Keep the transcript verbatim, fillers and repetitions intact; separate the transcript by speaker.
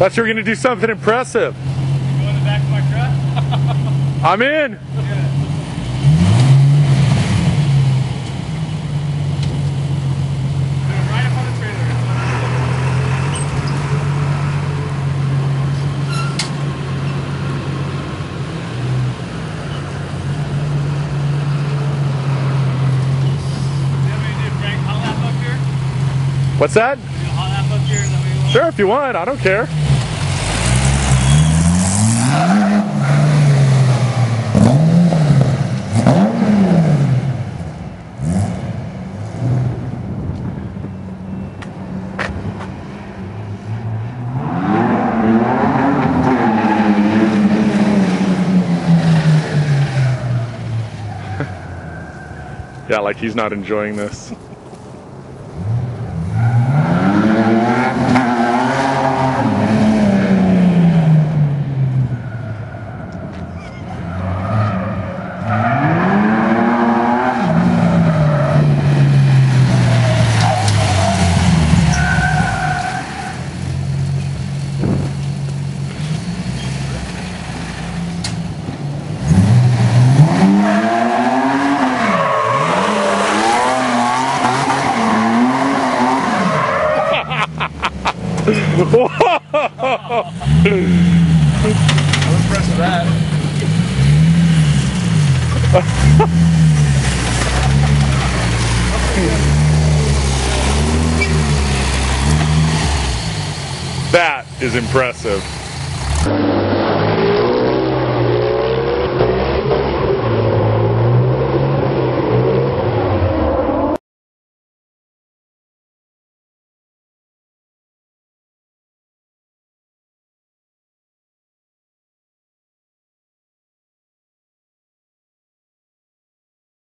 Speaker 1: Thought you were going to do something impressive.
Speaker 2: You go in the back of my truck?
Speaker 1: I'm in.
Speaker 2: Yeah. Right up on the trailer. Do you have any new Frank hot lap up here?
Speaker 1: What's that?
Speaker 2: Do you have a hot lap up here? Is that what you want?
Speaker 1: Sure, if you want. I don't care. Yeah, like he's not enjoying this.
Speaker 2: I'm impressed with that.
Speaker 1: That is impressive.